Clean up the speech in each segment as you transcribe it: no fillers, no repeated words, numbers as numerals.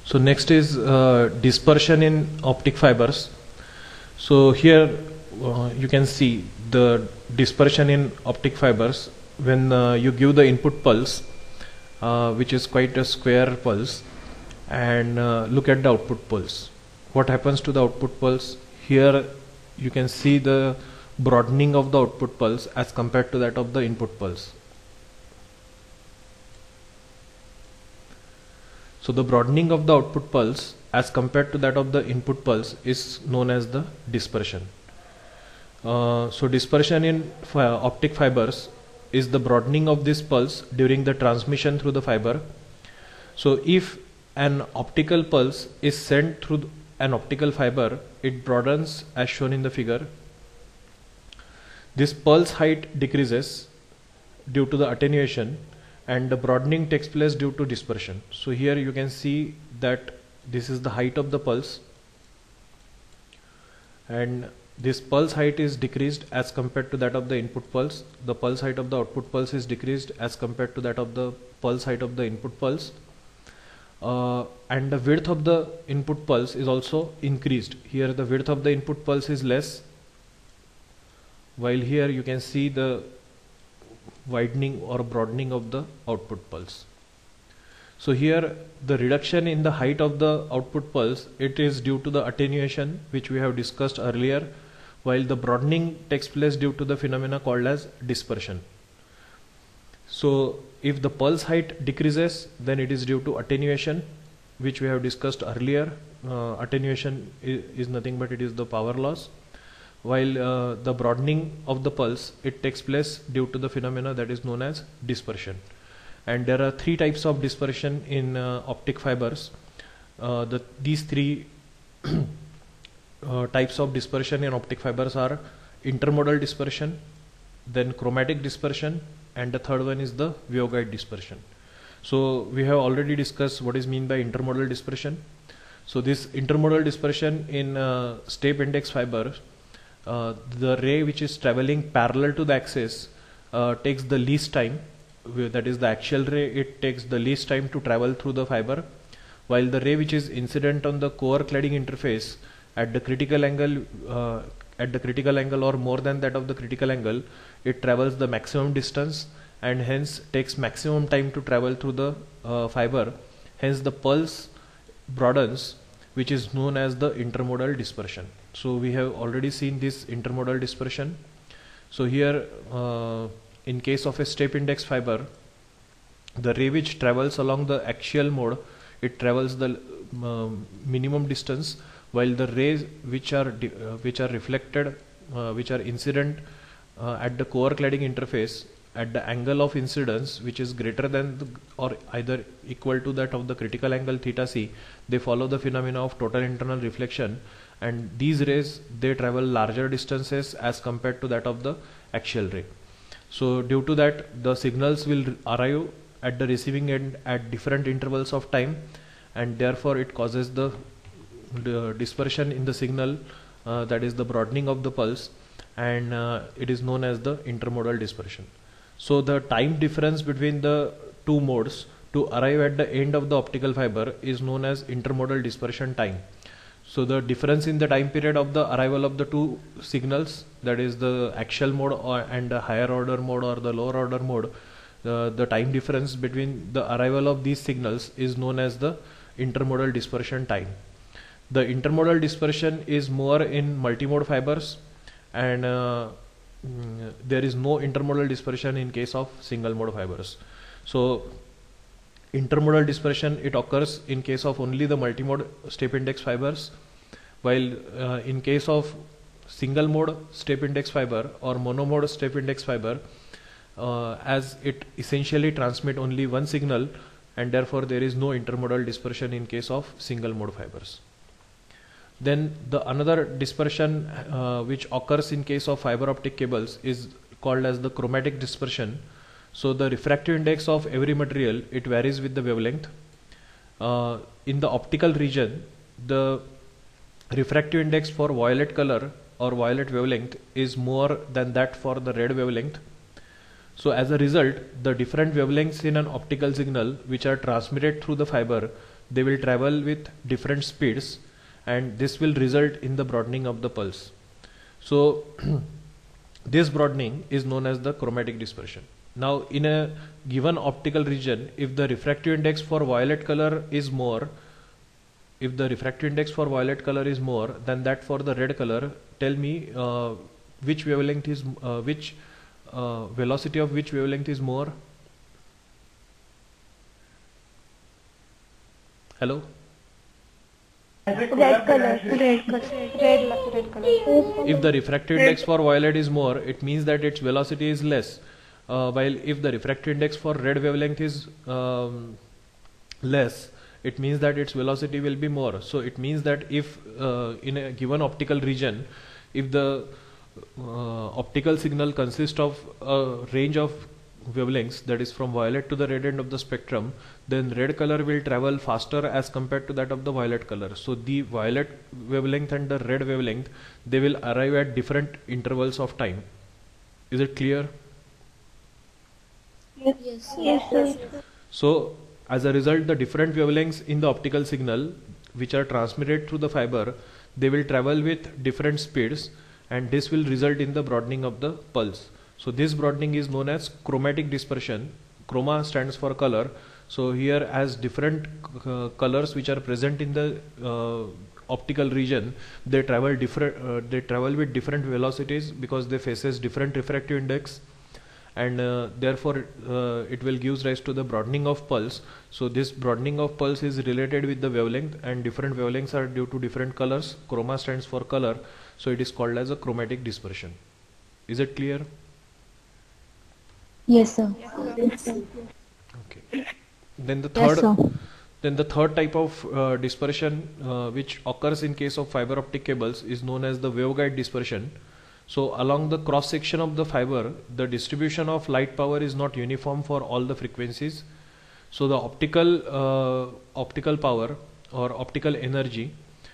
So next is dispersion in optic fibers. So here you can see the dispersion in optic fibers when you give the input pulse, which is quite a square pulse, and look at the output pulse. What happens to the output pulse? Here you can see the broadening of the output pulse as compared to that of the input pulse. So the broadening of the output pulse as compared to that of the input pulse is known as the dispersion. So dispersion in optic fibers is the broadening of this pulse during the transmission through the fiber. So if an optical pulse is sent through an optical fiber, it broadens as shown in the figure. This pulse height decreases due to the attenuation, and the broadening takes place due to dispersion. So here you can see that this is the height of the pulse, and this pulse height is decreased as compared to that of the input pulse. The pulse height of the output pulse is decreased as compared to that of the pulse height of the input pulse. And the width of the input pulse is also increased. Here the width of the input pulse is less, while here you can see the widening or broadening of the output pulse. So here the reduction in the height of the output pulse, it is due to the attenuation which we have discussed earlier, while the broadening takes place due to the phenomena called as dispersion. So if the pulse height decreases, then it is due to attenuation, which we have discussed earlier. Attenuation is nothing but it is the power loss, while the broadening of the pulse, it takes place due to the phenomena that is known as dispersion. And there are three types of dispersion in optic fibers. These three types of dispersion in optic fibers are intermodal dispersion, then chromatic dispersion, and the third one is the waveguide dispersion. So we have already discussed what is meant by intermodal dispersion. So this intermodal dispersion in step index fiber, the ray which is traveling parallel to the axis takes the least time, that is the axial ray, it takes the least time to travel through the fiber, while the ray which is incident on the core cladding interface at the critical angle or more than that of the critical angle, it travels the maximum distance and hence takes maximum time to travel through the fiber. Hence the pulse broadens, which is known as the intermodal dispersion. So we have already seen this intermodal dispersion. So here in case of a step index fiber, the ray which travels along the axial mode, it travels the minimum distance, while the rays which are reflected, which are incident at the core cladding interface at the angle of incidence which is greater than or either equal to that of the critical angle theta c, they follow the phenomena of total internal reflection, and these rays, they travel larger distances as compared to that of the axial ray. So due to that, the signals will arrive at the receiving end at different intervals of time, and therefore it causes the dispersion in the signal, that is the broadening of the pulse, and it is known as the intermodal dispersion. So the time difference between the two modes to arrive at the end of the optical fiber is known as intermodal dispersion time. So the difference in the time period of the arrival of the two signals, that is the axial mode and the higher order mode or the lower order mode, the time difference between the arrival of these signals is known as the intermodal dispersion time. The intermodal dispersion is more in multimode fibers, and there is no intermodal dispersion in case of single mode fibers. So intermodal dispersion, it occurs in case of only the multimode step index fibers, while in case of single mode step index fiber or monomode step index fiber, as it essentially transmit only one signal, and therefore there is no intermodal dispersion in case of single mode fibers. Then the another dispersion which occurs in case of fiber optic cables is called as the chromatic dispersion. So the refractive index of every material, it varies with the wavelength. In the optical region, the refractive index for violet color or violet wavelength is more than that for the red wavelength. So as a result, the different wavelengths in an optical signal which are transmitted through the fiber, they will travel with different speeds, and this will result in the broadening of the pulse. So this broadening is known as the chromatic dispersion. Now in a given optical region, if the refractive index for violet color is more, than that for the red color, tell me which wavelength is velocity of which wavelength is more? Hello? Red color. If the refractive index for violet is more, it means that its velocity is less. While if the refractive index for red wavelength is less, it means that its velocity will be more. So it means that if in a given optical region, if the optical signal consists of a range of wavelengths, that is from violet to the red end of the spectrum, then red color will travel faster as compared to that of the violet color. So the violet wavelength and the red wavelength, they will arrive at different intervals of time. Is it clear? Yes, sir. So as a result, the different wavelengths in the optical signal which are transmitted through the fiber, they will travel with different speeds, and this will result in the broadening of the pulse. So this broadening is known as chromatic dispersion. Chroma stands for color. So here, as different colors which are present in the optical region, they travel with different velocities because they faces different refractive index, and therefore it will give rise to the broadening of pulse. So this broadening of pulse is related with the wavelength, and different wavelengths are due to different colors. Chroma stands for color, so it is called as a chromatic dispersion. Is it clear? Yes, sir. Okay. Then the third type of dispersion which occurs in case of fiber optic cables is known as the waveguide dispersion. So along the cross section of the fiber, the distribution of light power is not uniform for all the frequencies. So the optical power or optical energy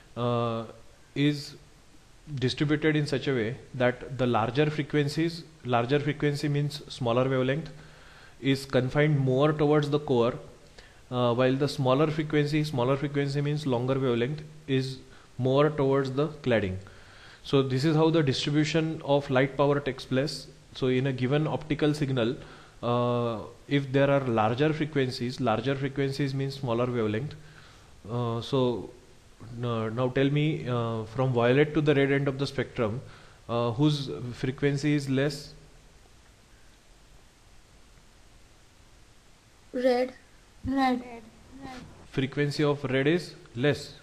is distributed in such a way that the larger frequency means smaller wavelength, is confined more towards the core, while the smaller frequency means longer wavelength, is more towards the cladding. So this is how the distribution of light power takes place. So in a given optical signal, if there are larger frequencies means smaller wavelength. Now tell me, from violet to the red end of the spectrum, whose frequency is less? Red. Frequency of red is less.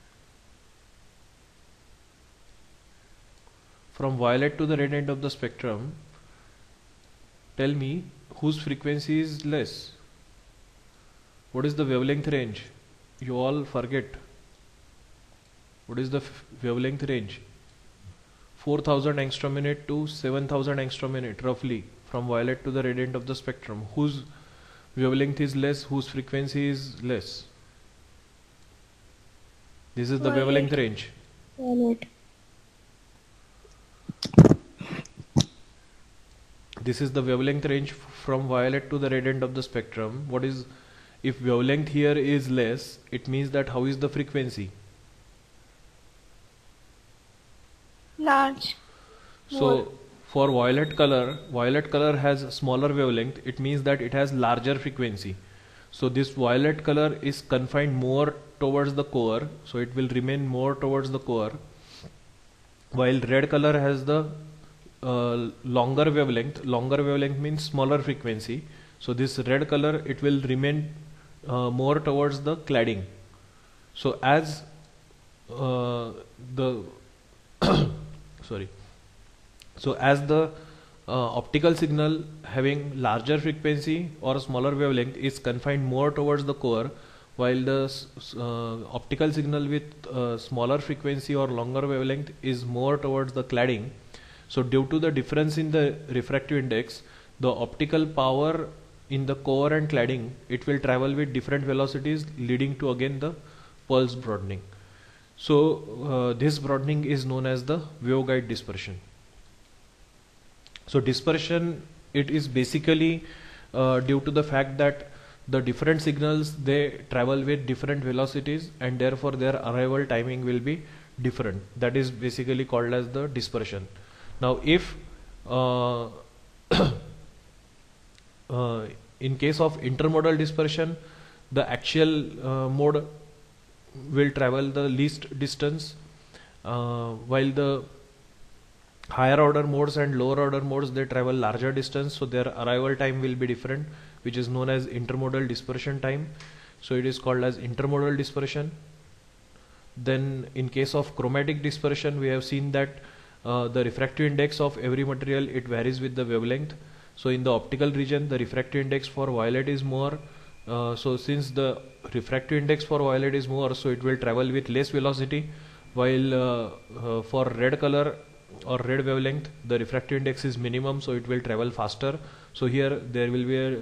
From violet to the red end of the spectrum, tell me whose frequency is less. What is the wavelength range? You all forget. What is the wavelength range? 4000 angstrom minute to 7000 angstrom minute, roughly, from violet to the red end of the spectrum. Whose wavelength is less, whose frequency is less? This is the wavelength range. This is the wavelength range from violet to the red end of the spectrum. What is, if wavelength here is less, it means that how is the frequency? Large. So for violet color has smaller wavelength, it means that it has larger frequency. So this violet color is confined more towards the core, so it will remain more towards the core, while red color has the longer wavelength means smaller frequency. So this red color, it will remain more towards the cladding. So as the optical signal having larger frequency or smaller wavelength is confined more towards the core, while the optical signal with smaller frequency or longer wavelength is more towards the cladding. So due to the difference in the refractive index, the optical power in the core and cladding, it will travel with different velocities, leading to again the pulse broadening. So this broadening is known as the waveguide dispersion. So dispersion, it is basically due to the fact that the different signals, they travel with different velocities, and therefore their arrival timing will be different. That is basically called as the dispersion. Now if uh, in case of intermodal dispersion, the actual mode will travel the least distance, while the higher order modes and lower order modes, they travel larger distance, so their arrival time will be different, which is known as intermodal dispersion time. So it is called as intermodal dispersion. Then in case of chromatic dispersion, we have seen that the refractive index of every material, it varies with the wavelength. So in the optical region, the refractive index for violet is more. So since the refractive index for violet is more, so it will travel with less velocity, while for red color or red wavelength, the refractive index is minimum, so it will travel faster. So here there will be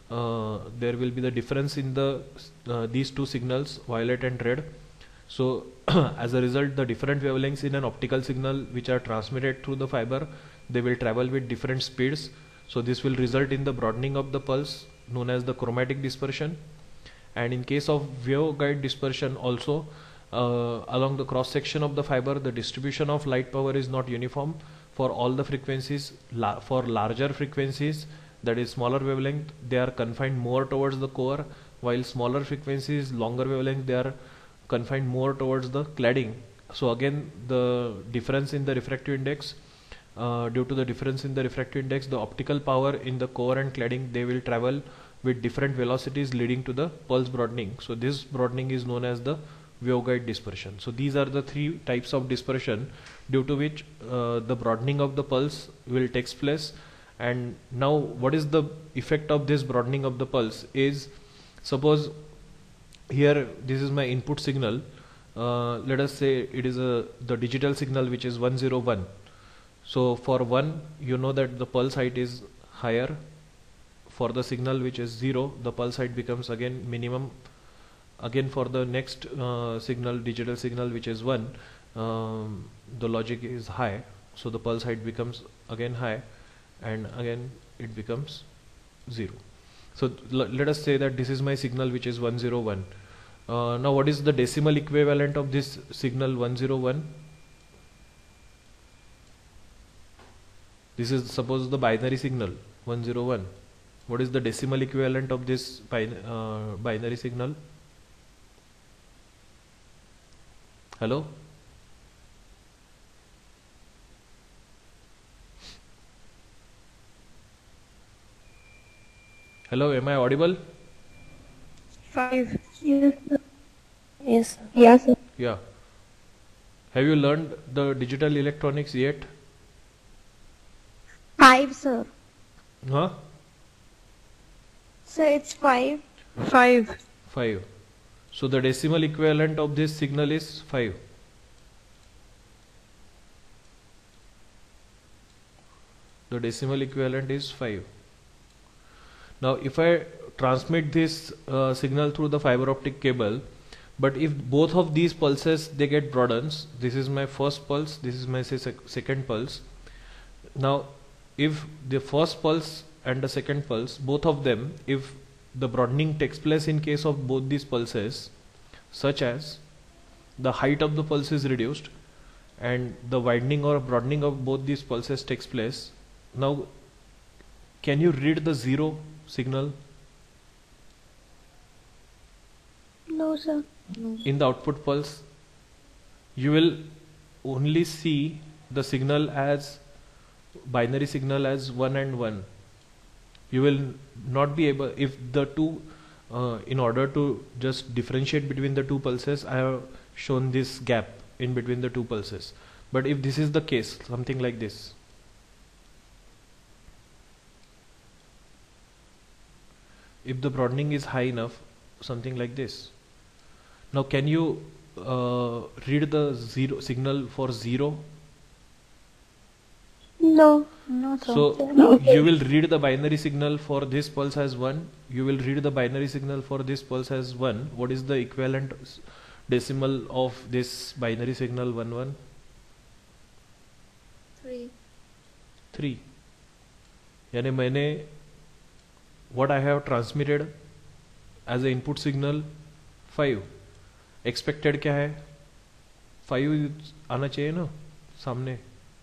the difference in the these two signals, violet and red. So as a result, the different wavelengths in an optical signal which are transmitted through the fiber, they will travel with different speeds. So this will result in the broadening of the pulse, known as the chromatic dispersion. And in case of waveguide dispersion also, along the cross section of the fiber, the distribution of light power is not uniform for all the frequencies. For larger frequencies, that is smaller wavelength, they are confined more towards the core, while smaller frequencies, longer wavelength, they are confined more towards the cladding. So again, the difference in the refractive index, due to the difference in the refractive index, the optical power in the core and cladding, they will travel with different velocities, leading to the pulse broadening. So this broadening is known as the waveguide dispersion. So these are the three types of dispersion due to which the broadening of the pulse will takes place. And now what is the effect of this broadening of the pulse is, suppose here this is my input signal, let us say it is the digital signal which is 101. So for 1, you know that the pulse height is higher. For the signal which is 0, the pulse height becomes again minimum. Again for the next signal, digital signal which is 1, the logic is high, so the pulse height becomes again high, and again it becomes 0. So let us say that this is my signal which is 101. Now what is the decimal equivalent of this signal 101? This is suppose the binary signal 101. What is the decimal equivalent of this binary signal? Hello? Hello, am I audible? 5. Yes, sir. Yes. Yes, sir. Yeah. Have you learned the digital electronics yet? 5, sir. Huh? Sir, it's 5. 5. 5. So the decimal equivalent of this signal is 5. The decimal equivalent is 5. Now if I transmit this signal through the fiber optic cable, but if both of these pulses they get broadens, this is my first pulse, this is my second pulse. Now if the first pulse and the second pulse, both of them, if the broadening takes place in case of both these pulses, such as the height of the pulse is reduced and the widening or broadening of both these pulses takes place. Now can you read the 0 signal No, sir. in the output pulse? You will only see the signal as binary signal as 1 and 1. You will not be able, if the two in order to just differentiate between the two pulses, I have shown this gap in between the two pulses. But if this is the case, something like this, if the broadening is high enough, something like this. Now can you read the 0 signal for 0? No. No, sir. So you will read the binary signal for this pulse as 1. You will read the binary signal for this pulse as 1. What is the equivalent decimal of this binary signal 1 1? 3. 3. यानी मैंने what I have transmitted as a input signal 5, expected क्या है 5 आना चाहिए ना सामने.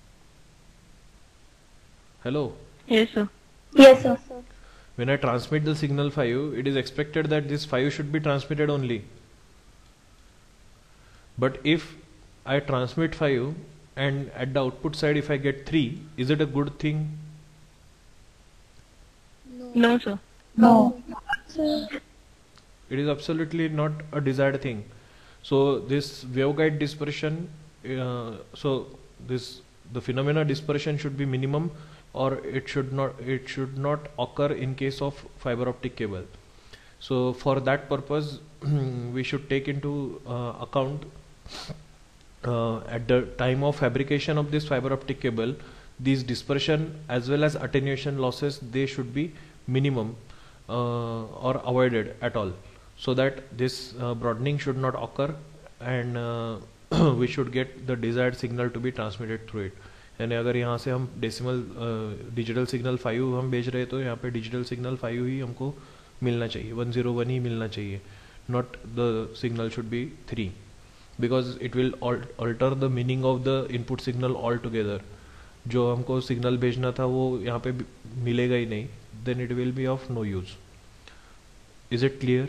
Hello. Yes, sir. Yes, sir. When I transmit the signal 5, it is expected that this 5 should be transmitted only. But if I transmit 5 and at the output side if I get 3, is it a good thing? No, sir. No. Sir. It is absolutely not a desired thing. So this waveguide dispersion, the phenomena dispersion should be minimum, or it should not occur in case of fiber optic cable. So for that purpose we should take into account at the time of fabrication of this fiber optic cable, these dispersion as well as attenuation losses, they should be minimum or avoided at all, so that this broadening should not occur, and we should get the desired signal to be transmitted through it. यानी अगर यहाँ से हम decimal digital signal 5 हम भेज रहे तो यहाँ पे डिजिटल सिग्नल 5 ही हमको मिलना चाहिए, 101 ही मिलना चाहिए, not the signal should be 3, because it will alter the meaning of the input signal all together. जो हमको सिग्नल भेजना था वो यहाँ पे मिलेगा ही नहीं, then it will be of no use. Is it clear?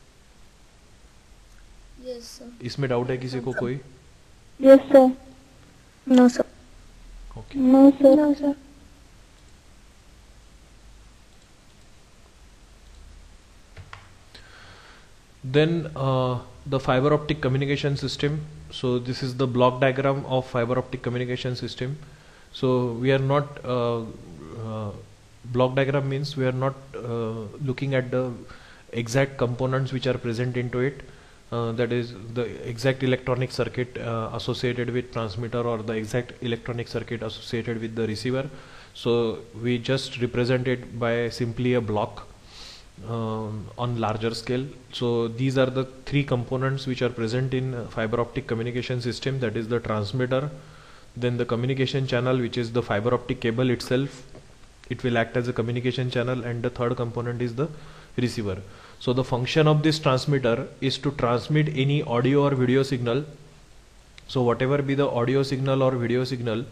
Yes, sir. इसमें डाउट है किसी को कोई? Yes, sir. No, sir. Okay. No, sir. No, sir. Then the fiber optic communication system. So this is the block diagram of fiber optic communication system. So we are not block diagram means we are not looking at the exact components which are present into it, that is the exact electronic circuit associated with transmitter or the exact electronic circuit associated with the receiver. So we just represent it by simply a block on larger scale. So these are the three components which are present in fiber optic communication system, that is the transmitter, then the communication channel, which is the fiber optic cable itself, it will act as a communication channel, and the third component is the receiver. So the function of this transmitter is to transmit any audio or video signal. So whatever be the audio signal or video signal,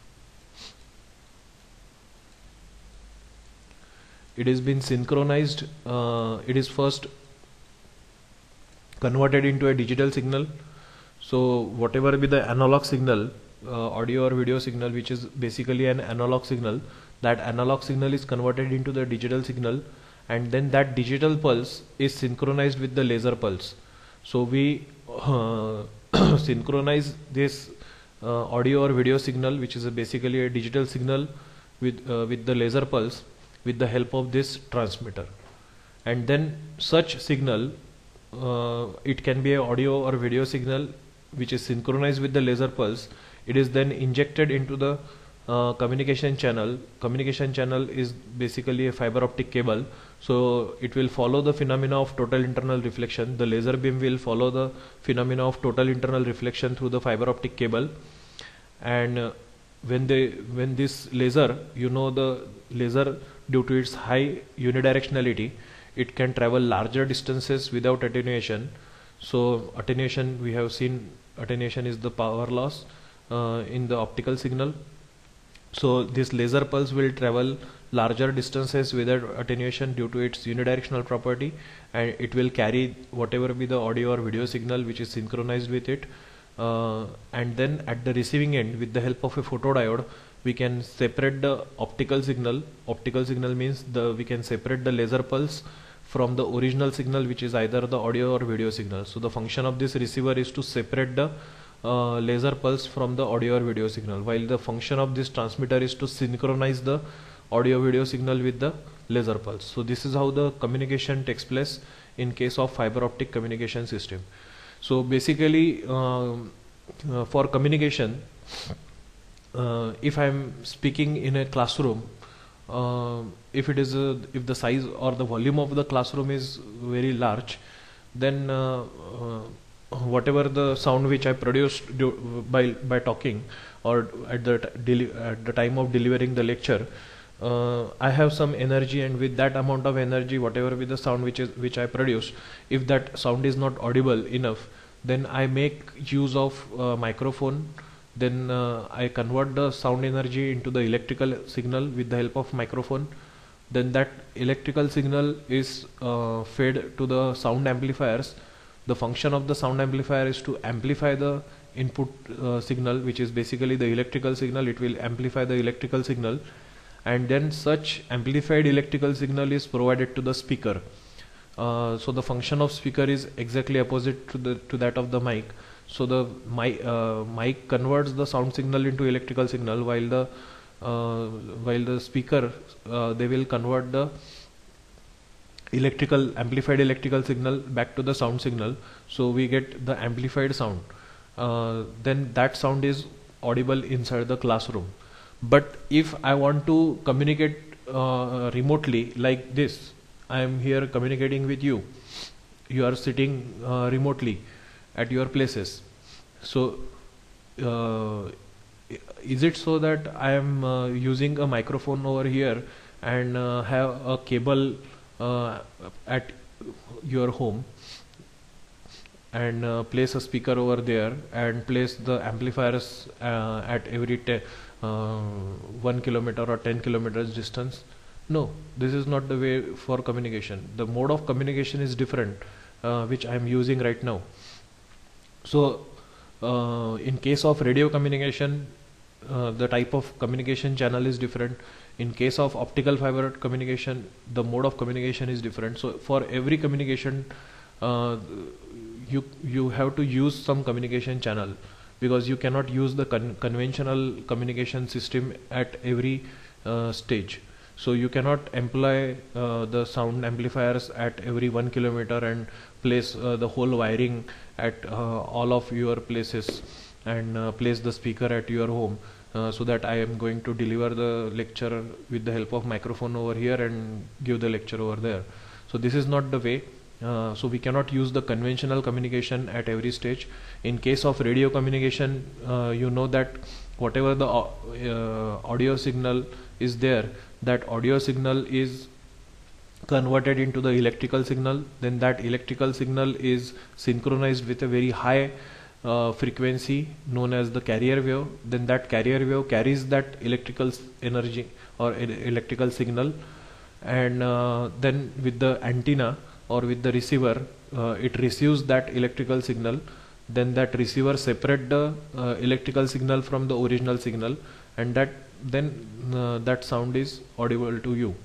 it is been synchronized, it is first converted into a digital signal. So whatever be the analog signal, audio or video signal, which is basically an analog signal, that analog signal is converted into the digital signal, and then that digital pulse is synchronized with the laser pulse. So we synchronize this audio or video signal, which is basically a digital signal, with the laser pulse, with the help of this transmitter. And then such signal, it can be an audio or video signal which is synchronized with the laser pulse. It is then injected into the communication channel. Communication channel is basically a fiber optic cable, so it will follow the phenomena of total internal reflection. The laser beam will follow the phenomena of total internal reflection through the fiber optic cable, and when this laser, the laser, due to its high unidirectionality, it can travel larger distances without attenuation. So attenuation, we have seen, attenuation is the power loss in the optical signal. So this laser pulse will travel larger distances without attenuation due to its unidirectional property, and it will carry whatever be the audio or video signal which is synchronized with it, and then at the receiving end, with the help of a photodiode, we can separate the optical signal. Optical signal means we can separate the laser pulse from the original signal, which is either the audio or video signal. So the function of this receiver is to separate the laser pulse from the audio or video signal, while the function of this transmitter is to synchronize the audio video signal with the laser pulse. So this is how the communication takes place in case of fiber optic communication system. So basically for communication, if I am speaking in a classroom, if the size or the volume of the classroom is very large, then whatever the sound which I produced by talking, or at the time of delivering the lecture, I have some energy, and with that amount of energy, whatever be the sound which I produce, if that sound is not audible enough, then I make use of microphone. Then I convert the sound energy into the electrical signal with the help of microphone. Then that electrical signal is fed to the sound amplifiers. The function of the sound amplifier is to amplify the input signal, which is basically the electrical signal. It will amplify the electrical signal, and then such amplified electrical signal is provided to the speaker. So the function of speaker is exactly opposite to that of the mic. So the mic converts the sound signal into electrical signal, while the speaker they will convert the amplified electrical signal back to the sound signal. So we get the amplified sound. Then that sound is audible inside the classroom. But if I want to communicate remotely, like this, I am here communicating with you. You are sitting remotely at your places. So is it so that I am using a microphone over here and have a cable at your home, and place a speaker over there and place the amplifiers at every 1 kilometer or 10 kilometers distance? No, this is not the way for communication. The mode of communication is different, which I am using right now. So in case of radio communication, the type of communication channel is different. In case of optical fiber communication, the mode of communication is different. So for every communication, you have to use some communication channel, because you cannot use the conventional communication system at every stage. So you cannot employ the sound amplifiers at every 1 kilometer and place the whole wiring at all of your places, and place the speaker at your home, so that I am going to deliver the lecture with the help of microphone over here and give the lecture over there. So this is not the way. So we cannot use the conventional communication at every stage. In case of radio communication, you know that whatever the audio signal is there, that audio signal is converted into the electrical signal. Then that electrical signal is synchronized with a very high frequency known as the carrier wave. Then that carrier wave carries that electrical energy or electrical signal, and then with the antenna or with the receiver, it receives that electrical signal. Then that receiver separate the electrical signal from the original signal, and that sound is audible to you.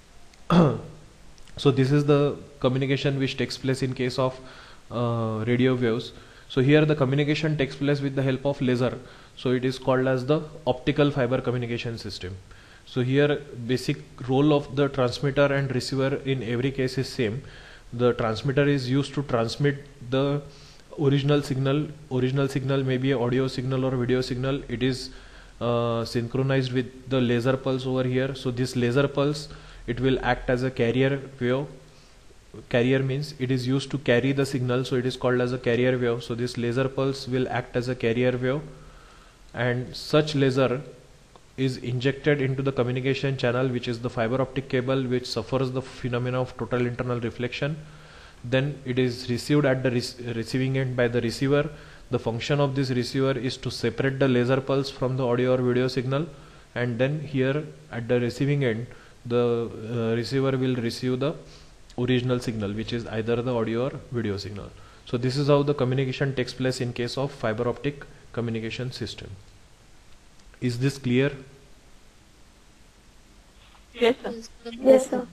So this is the communication which takes place in case of radio waves. So here the communication takes place with the help of laser. So it is called as the optical fiber communication system. So here basic role of the transmitter and receiver in every case is same. The transmitter is used to transmit the original signal. Original signal may be an audio signal or video signal. It is synchronized with the laser pulse over here. So this laser pulse, it will act as a carrier wave. Carrier means it is used to carry the signal, so it is called as a carrier wave. So this laser pulse will act as a carrier wave, and such laser is injected into the communication channel, which is the fiber optic cable, which suffers the phenomena of total internal reflection. Then it is received at the receiving end by the receiver. The function of this receiver is to separate the laser pulse from the audio or video signal, and then here at the receiving end, the receiver will receive the original signal, which is either the audio or video signal. So this is how the communication takes place in case of fiber optic communication system. Is this clear? Yes, sir. Yes, sir.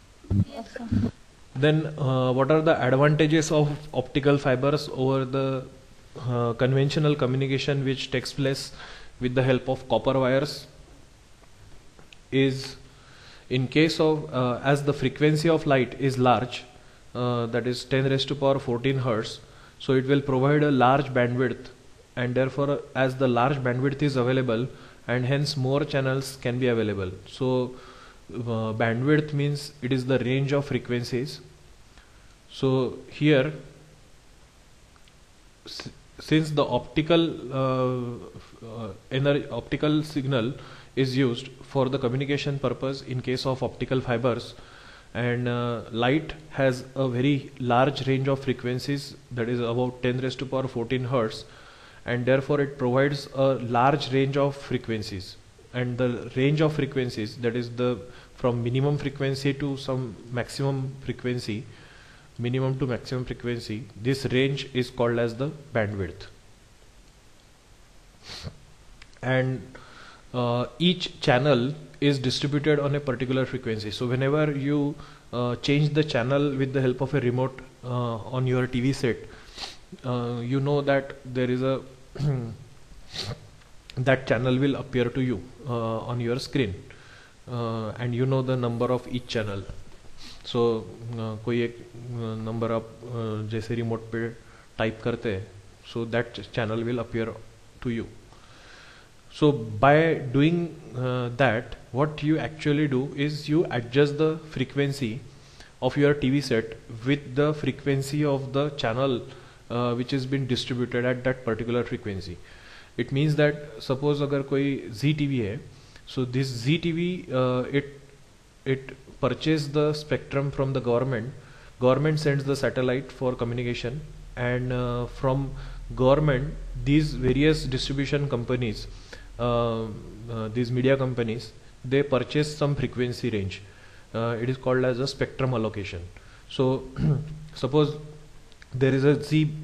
Then what are the advantages of optical fibers over the conventional communication which takes place with the help of copper wires? Is in case of as the frequency of light is large, that is 10 raised to power 14 hertz, so it will provide a large bandwidth, and therefore as the large bandwidth is available, and hence more channels can be available. So bandwidth means it is the range of frequencies. So here, since the optical optical signal is used for the communication purpose in case of optical fibers, and light has a very large range of frequencies, that is about 10 raised to power 14 hertz, and therefore it provides a large range of frequencies. And the range of frequencies, that is the from minimum frequency to some maximum frequency, minimum to maximum frequency, this range is called as the bandwidth. And each channel is distributed on a particular frequency. So whenever you change the channel with the help of a remote on your TV set, you know that there is a that channel will appear to you on your screen, and you know the number of each channel. So कोई एक number आप जैसे remote पे type करते हैं, so that channel will appear to you. So by doing that, what you actually do is you adjust the frequency of your TV set with the frequency of the channel which has been distributed at that particular frequency. It means that suppose अगर कोई ZTV है, so this ZTV it purchase the spectrum from the government sends the satellite for communication, and from government these various distribution companies, these media companies, they purchase some frequency range. It is called as a spectrum allocation. So suppose there is a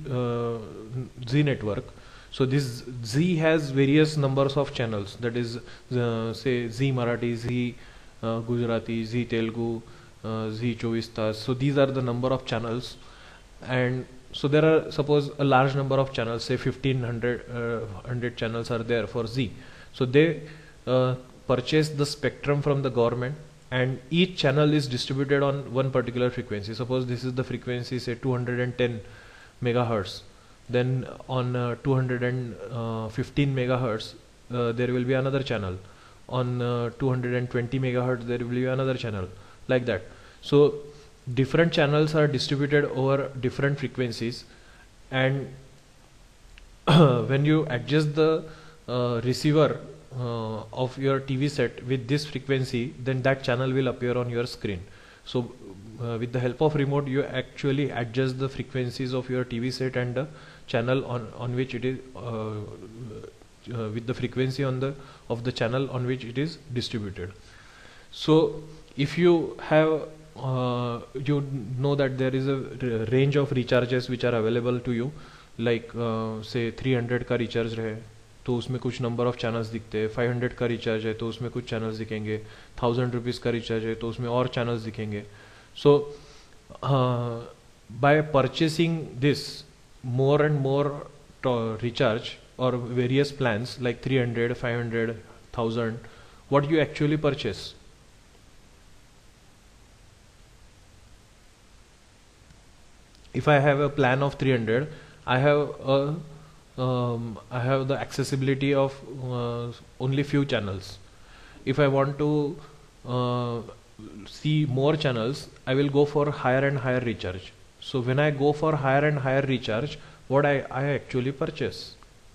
Z network. So this Z has various numbers of channels, that is say Z Marathi, Z Gujarati, Z Telugu, Z 24 Tas. So these are the number of channels, and so there are suppose a large number of channels, say 1,500 channels are there for Z. So they purchase the spectrum from the government, and each channel is distributed on one particular frequency. Suppose this is the frequency, say 210 megahertz. Then on 215 megahertz there will be another channel. On 220 megahertz there will be another channel, like that. So different channels are distributed over different frequencies, and when you adjust the receiver of your TV set with this frequency, then that channel will appear on your screen. So with the help of remote, you actually adjust the frequencies of your TV set and the channel on which it is with the frequency of the channel on which it is distributed. So if you have you know that there is a range of recharges which are available to you, like say 300 का recharge रहे तो उसमें कुछ number of channels दिखते हैं, 500 का recharge है तो उसमें कुछ channels दिखेंगे, 1000 rupees का recharge है तो उसमें और channels दिखेंगे. So by purchasing this more and more recharge or various plans like 300, 500, 1000, what you actually purchase? If I have a plan of 300, I have the accessibility of only few channels. If I want to see more channels, I will go for higher and higher recharge. So when I go for higher and higher recharge, what I actually purchase?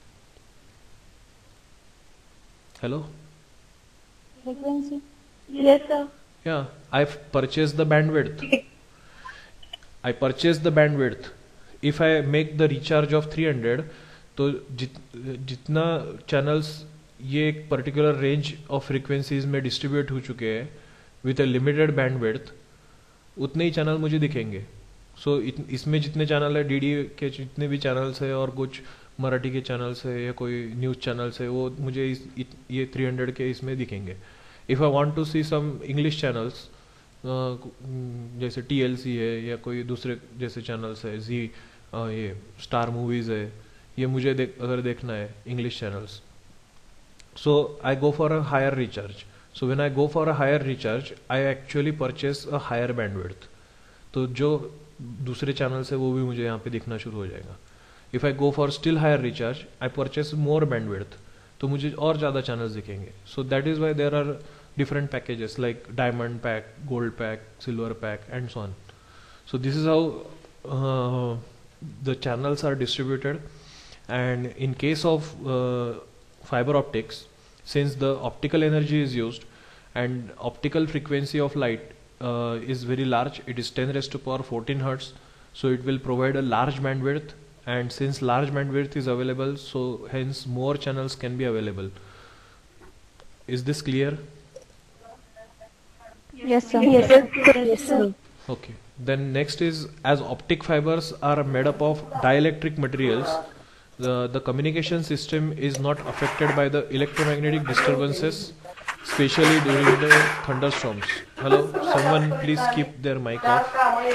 Hello? Frequency. Yes, sir. Yeah, I've purchased the bandwidth. I purchase the bandwidth. If I make the recharge of 300, तो जितना channels ये एक particular range of frequencies में distribute हो चुके हैं with a limited bandwidth, उतने ही channel मुझे दिखेंगे. So इसमें जितने channel है, DD के जितने भी channels है और कुछ मराठी के channels है या कोई news channels है, वो मुझे ये 300 के इसमें दिखेंगे. If I want to see some English channels, जैसे TLC है या कोई दूसरे जैसे चैनल्स है, जी ये स्टार मूवीज है, ये मुझे अगर देखना है English channels, so I go for a higher recharge. So when I go for a higher recharge, I actually purchase a higher bandwidth. तो जो दूसरे चैनल्स है वो भी मुझे यहाँ पे दिखना शुरू हो जाएगा. If I go for still higher recharge, I purchase more bandwidth, तो मुझे और ज़्यादा चैनल्स दिखेंगे. So that is why there are different packages like diamond pack, gold pack, silver pack, and so on. So this is how the channels are distributed. And in case of fiber optics, since the optical energy is used and optical frequency of light is very large, it is 10 raised to power 14 hertz, so it will provide a large bandwidth, and since large bandwidth is available, so hence more channels can be available. Is this clear? Yes, sir. Yes, sir. Okay. Then next is, as optic fibers are made up of dielectric materials, the communication system is not affected by the electromagnetic disturbances, especially during the thunderstorms. Hello, someone please keep their mic off.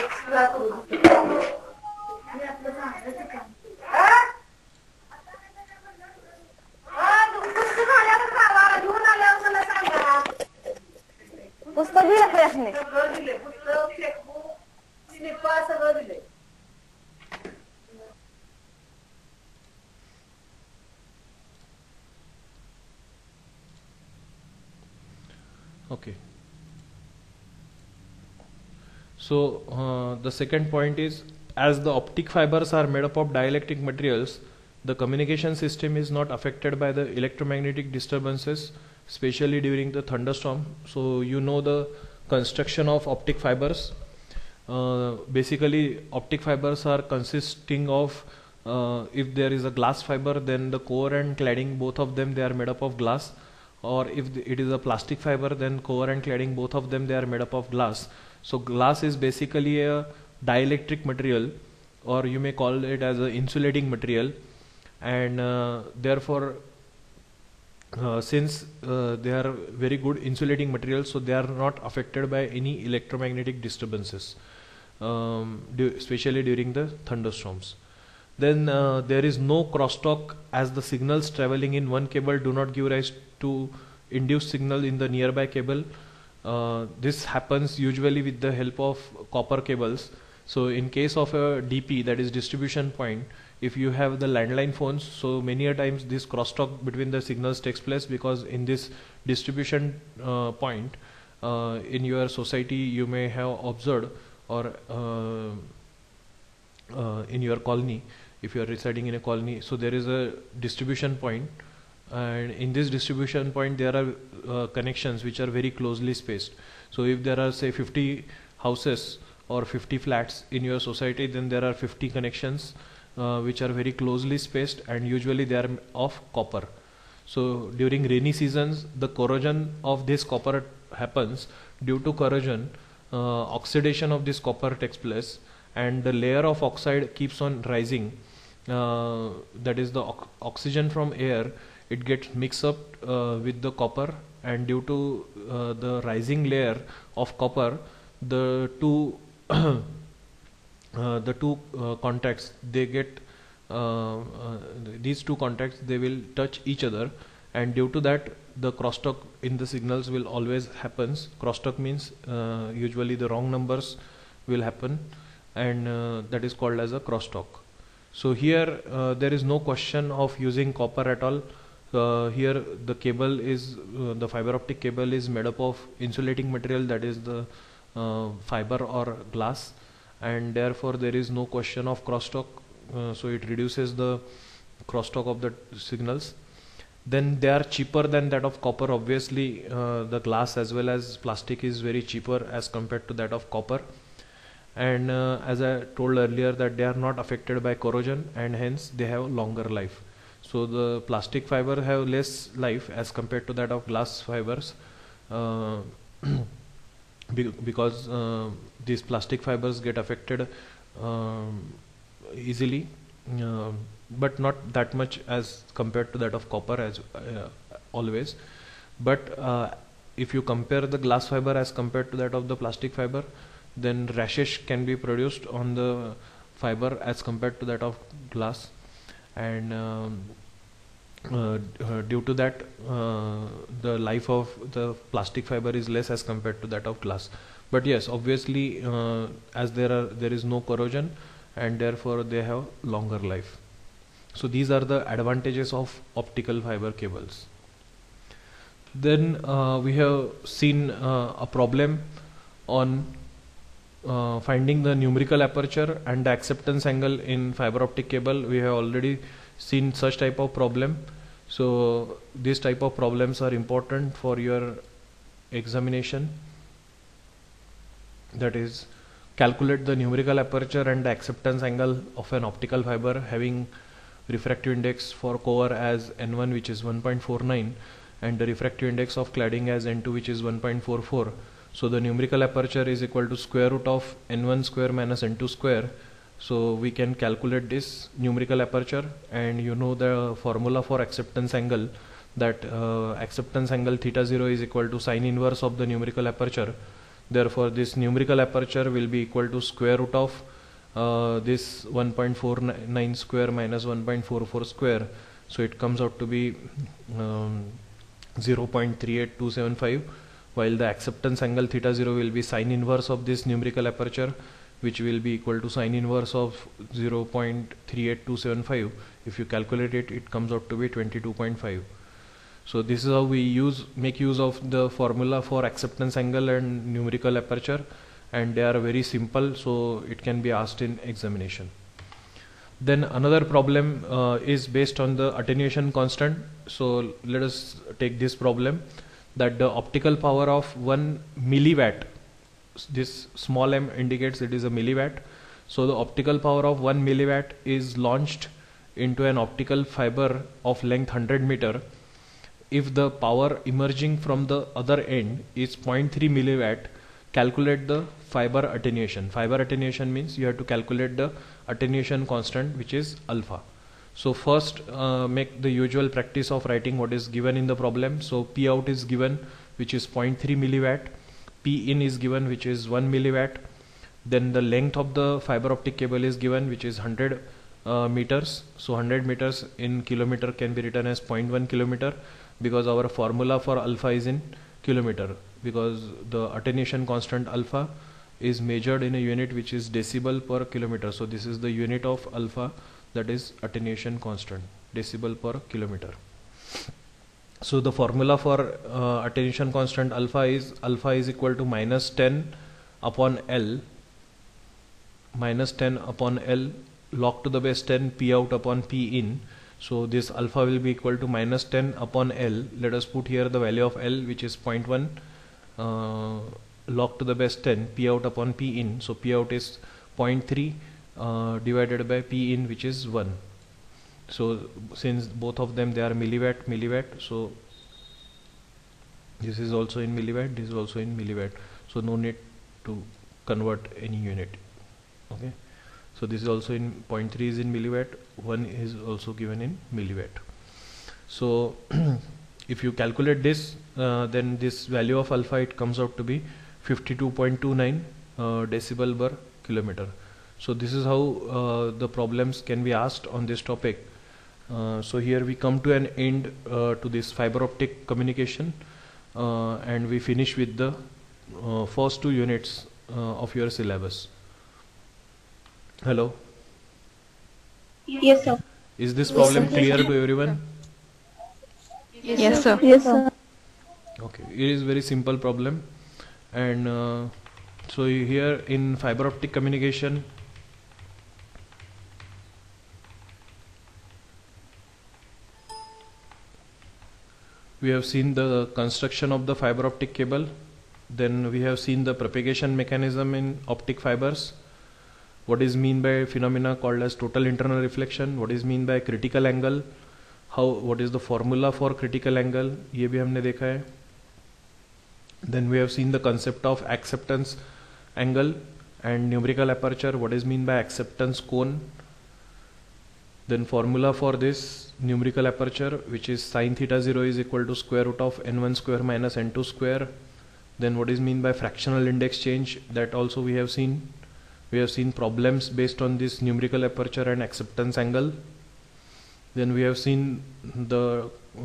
पुस्तक भी रख रखने Okay. So the second point is, as the optic fibers are made up of dielectric materials, the communication system is not affected by the electromagnetic disturbances, especially during the thunderstorm. So you know the construction of optic fibers. Basically, optic fibers are consisting of, if there is a glass fiber, then the core and cladding, both of them, they are made up of glass. Or if it is a plastic fiber, then core and cladding, both of them, they are made up of glass. So glass is basically a dielectric material, or you may call it as an insulating material, and therefore since they are very good insulating materials, so they are not affected by any electromagnetic disturbances, especially during the thunderstorms. Then there is no crosstalk, as the signals traveling in one cable do not give rise to induced signal in the nearby cable. This happens usually with the help of copper cables. So in case of a DP, that is distribution point, if you have the landline phones, so many a times this crosstalk between the signals takes place, because in this distribution point in your society, you may have observed, or in your colony, if you are residing in a colony, so there is a distribution point, and in this distribution point there are connections which are very closely spaced. So if there are, say, 50 houses or 50 flats in your society, then there are 50 connections which are very closely spaced, and usually they are of copper. So during rainy seasons, the corrosion of this copper happens. Due to corrosion, oxidation of this copper takes place, and the layer of oxide keeps on rising. That is the oxygen from air, it gets mixed up with the copper, and due to the rising layer of copper, the two contacts, they get these two contacts, they will touch each other, and due to that the crosstalk in the signals will always happens. Crosstalk means usually the wrong numbers will happen, and that is called as a crosstalk. So here there is no question of using copper at all. Here the cable is, the fiber optic cable is made up of insulating material, that is the fiber or glass, and therefore there is no question of crosstalk. So it reduces the crosstalk of the signals. Then they are cheaper than that of copper. Obviously the glass as well as plastic is very cheaper as compared to that of copper, and as I told earlier, that they are not affected by corrosion, and hence they have longer life. So the plastic fiber have less life as compared to that of glass fibers, because these plastic fibers get affected easily, but not that much as compared to that of copper, as always. But if you compare the glass fiber as compared to that of the plastic fiber, then rashes can be produced on the fiber as compared to that of glass, and due to that the life of the plastic fiber is less as compared to that of glass. But yes, obviously as there is no corrosion, and therefore they have longer life. So these are the advantages of optical fiber cables. Then we have seen a problem on finding the numerical aperture and the acceptance angle in fiber optic cable. We have already seen such type of problem. So these type of problems are important for your examination. That is, calculate the numerical aperture and the acceptance angle of an optical fiber having refractive index for cover as N1, which is 1.49, and the refractive index of cladding as N2, which is 1.44. So the numerical aperture is equal to square root of N1 square minus N2 square. So we can calculate this numerical aperture, and you know the formula for acceptance angle, that acceptance angle theta 0 is equal to sine inverse of the numerical aperture. Therefore this numerical aperture will be equal to square root of this 1.49 square minus 1.44 square. So it comes out to be 0.38275, while the acceptance angle theta 0 will be sine inverse of this numerical aperture, which will be equal to sine inverse of 0.38275. If you calculate it, it comes out to be 22.5. So this is how we make use of the formula for acceptance angle and numerical aperture, and they are very simple, so it can be asked in examination. Then another problem is based on the attenuation constant. So let us take this problem, that the optical power of 1 milliwatt, this small m indicates it is a milliwatt. So the optical power of 1 milliwatt is launched into an optical fiber of length 100 meter if the power emerging from the other end is 0.3 milliwatt. Calculate the fiber attenuation. Fiber attenuation means you have to calculate the attenuation constant, which is alpha. So first make the usual practice of writing what is given in the problem. So P out is given, which is 0.3 milliwatt. P in is given, which is 1 milliwatt. Then the length of the fiber optic cable is given, which is 100 meters. So 100 meters in kilometer can be written as 0.1 kilometer, because our formula for alpha is in kilometer, because the attenuation constant alpha is measured in a unit which is decibel per kilometer. So this is the unit of alpha, that is attenuation constant, decibel per kilometer. So the formula for attenuation constant alpha is equal to minus 10 upon L, log to the base 10 P out upon P in. So this alpha will be equal to minus 10 upon L. Let us put here the value of L, which is 0.1, log to the base 10 P out upon P in. So P out is 0.3 divided by P in, which is 1. So since both of them, they are milliwatt, so this is also in milliwatt, this is also in milliwatt. So no need to convert any unit. Okay. So this is also in 0.3 is in milliwatt, 1 is also given in milliwatt. So if you calculate this, then this value of alpha, it comes out to be 52.29 decibel per kilometer. So this is how the problems can be asked on this topic. So here we come to an end to this fiber optic communication, and we finish with the first 2 units of your syllabus. Hello? Yes, sir. Is this problem clear to everyone? Yes, sir. Yes, sir. Okay, it is very simple problem, and so here in fiber optic communication, we have seen the construction of the fiber optic cable, then we have seen the propagation mechanism in optic fibers, what is mean by phenomena called as total internal reflection, what is mean by critical angle, what is the formula for critical angle, ये भी हमने देखा है. Then we have seen the concept of acceptance angle and numerical aperture, what is mean by acceptance cone. Then formula for this numerical aperture, which is sin theta 0 is equal to square root of n1 square minus n2 square. Then what is mean by fractional index change, that also we have seen. We have seen problems based on this numerical aperture and acceptance angle. Then we have seen the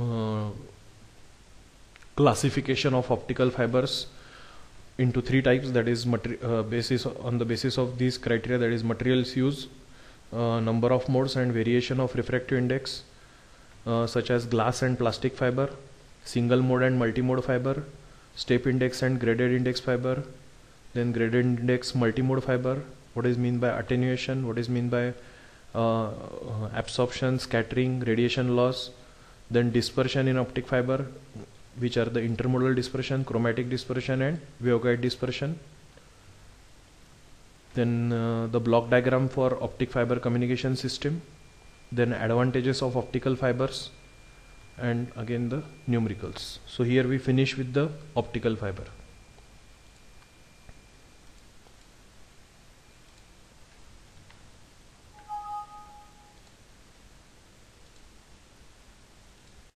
classification of optical fibers into 3 types, that is on the basis of these criteria, that is materials used, number of modes and variation of refractive index, such as glass and plastic fiber, single mode and multi-mode fiber, step index and graded index fiber, then graded index multi-mode fiber, what is mean by attenuation, what is mean by absorption, scattering, radiation loss, then dispersion in optic fiber, which are the intermodal dispersion, chromatic dispersion and waveguide dispersion. Then the block diagram for optic fiber communication system, then advantages of optical fibers, and again the numericals. So here we finish with the optical fiber.